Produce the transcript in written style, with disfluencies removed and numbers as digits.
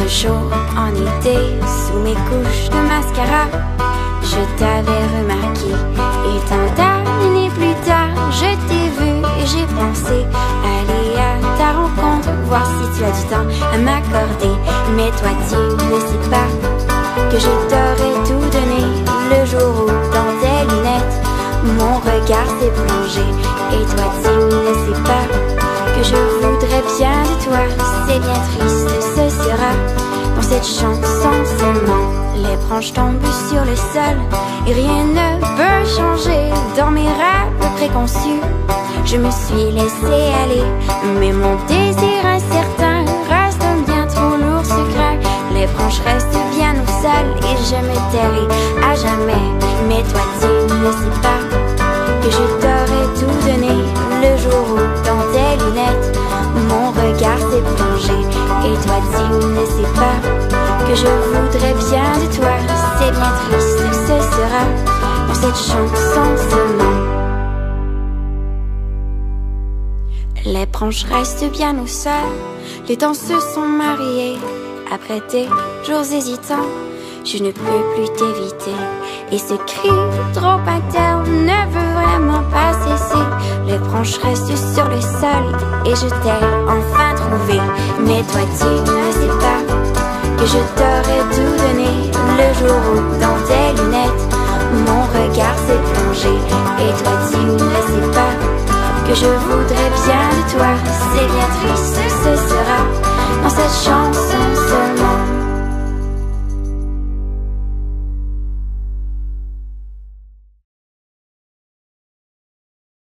jour en été, sous mes couches de mascara, je t'avais remarqué. Et tant d'années plus tard, je t'ai vu et j'ai pensé aller à ta rencontre, voir si tu as du temps à m'accorder. Mais toi tu ne sais pas que je t'aurais tout donné le jour où dans tes lunettes mon regard s'est plongé. Et toi tu ne sais pas que je voudrais bien de toi. C'est bien triste, ce sera dans cette chanson seulement. Les branches tombent sur le sol et rien ne peut changer. Dans mes rêves préconçus, je me suis laissé aller, mais mon désir incertain reste un bien trop lourd secret. Les branches restent bien au sol et je me tairai à jamais. Mais toi tu ne sais pas que je t'aurais tout donné le jour où dans tes lunettes mon regard s'est plongé. Et toi tu ne sais pas que je voudrais bien de toi. C'est bien triste, ce sera pour cette chanson seulement. Les branches restent bien au sol, les temps se sont mariés. Après des jours hésitants, je ne peux plus t'éviter. Et ce cri trop interne ne veut vraiment pas cesser. Les branches restent sur le sol et je t'ai enfin trouvé. Mais toi tu ne sais pas que je t'aurais tout donné le jour où dans tes lunettes mon regard s'est plongé. Et toi tu ne sais pas que je voudrais bien de toi. C'est bien triste, ce sera dans cette chanson seulement.